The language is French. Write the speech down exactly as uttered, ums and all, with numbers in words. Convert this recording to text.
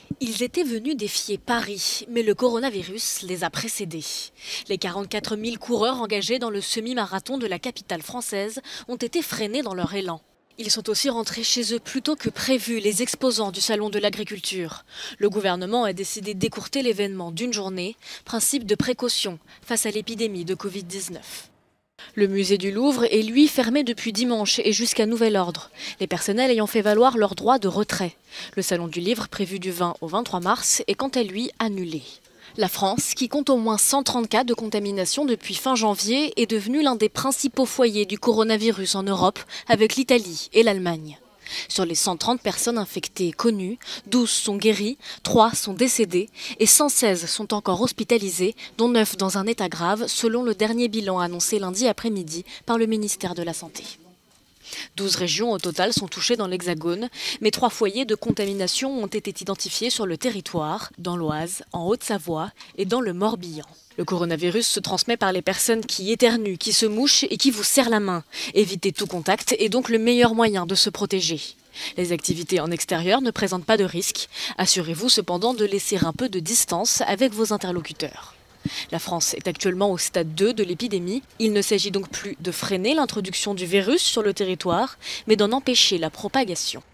Ils étaient venus défier Paris, mais le coronavirus les a précédés. Les quarante-quatre mille coureurs engagés dans le semi-marathon de la capitale française ont été freinés dans leur élan. Ils sont aussi rentrés chez eux plus tôt que prévu, les exposants du Salon de l'Agriculture. Le gouvernement a décidé d'écourter l'événement d'une journée, principe de précaution face à l'épidémie de Covid dix-neuf. Le musée du Louvre est lui fermé depuis dimanche et jusqu'à nouvel ordre, les personnels ayant fait valoir leur droit de retrait. Le salon du livre, prévu du vingt au vingt-trois mars, est quant à lui annulé. La France, qui compte au moins cent trente cas de contamination depuis fin janvier, est devenue l'un des principaux foyers du coronavirus en Europe, avec l'Italie et l'Allemagne. Sur les cent trente personnes infectées connues, douze sont guéries, trois sont décédées et cent seize sont encore hospitalisées, dont neuf dans un état grave, selon le dernier bilan annoncé lundi après-midi par le ministère de la Santé. douze régions au total sont touchées dans l'Hexagone, mais trois foyers de contamination ont été identifiés sur le territoire, dans l'Oise, en Haute-Savoie et dans le Morbihan. Le coronavirus se transmet par les personnes qui éternuent, qui se mouchent et qui vous serrent la main. Éviter tout contact est donc le meilleur moyen de se protéger. Les activités en extérieur ne présentent pas de risque. Assurez-vous cependant de laisser un peu de distance avec vos interlocuteurs. La France est actuellement au stade deux de l'épidémie. Il ne s'agit donc plus de freiner l'introduction du virus sur le territoire, mais d'en empêcher la propagation.